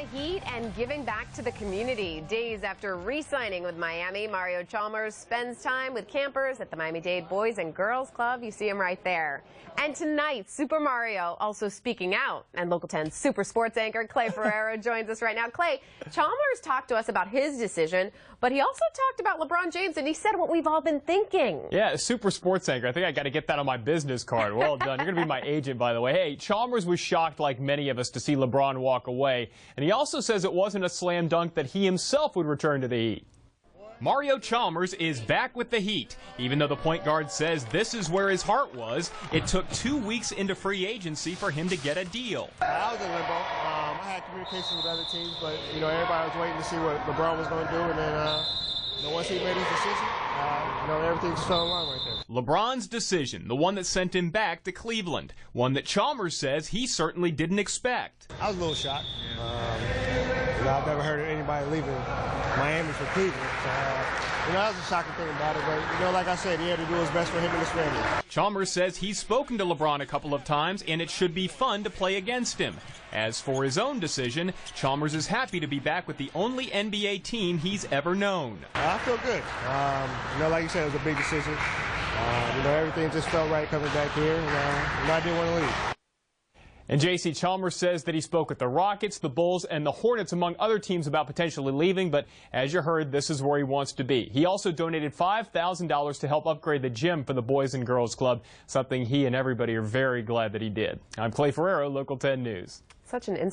Heat and giving back to the community. Days after re-signing with Miami, Mario Chalmers spends time with campers at the Miami-Dade Boys and Girls Club. You see him right there. And tonight, Super Mario also speaking out. And Local 10's Super Sports anchor Clay Ferrero joins us right now. Clay, Chalmers talked to us about his decision, but he also talked about LeBron James, and he said what we've all been thinking. Yeah, Super Sports anchor. I think I got to get that on my business card. Well done. You're going to be my agent, by the way. Hey, Chalmers was shocked, like many of us, to see LeBron walk away. And he also says it wasn't a slam dunk that he himself would return to the Heat. Mario Chalmers is back with the Heat. Even though the point guard says this is where his heart was, it took 2 weeks into free agency for him to get a deal. I was in limbo. I had communication with other teams, but everybody was waiting to see what LeBron was going to do, and then once he made his decision, everything just fell in line right there. LeBron's decision, the one that sent him back to Cleveland, one that Chalmers says he certainly didn't expect. I was a little shocked. I've never heard of anybody leaving Miami for Cleveland. So, that was a shocking thing about it. But, like I said, he had to do his best for him and his family. Chalmers says he's spoken to LeBron a couple of times, and it should be fun to play against him. As for his own decision, Chalmers is happy to be back with the only NBA team he's ever known. I feel good. Like you said, it was a big decision. Everything just felt right coming back here, and I didn't want to leave. And J.C. Chalmers says that he spoke with the Rockets, the Bulls, and the Hornets, among other teams, about potentially leaving. But as you heard, this is where he wants to be. He also donated $5,000 to help upgrade the gym for the Boys and Girls Club, something he and everybody are very glad that he did. I'm Clay Ferrero, Local 10 News. Such an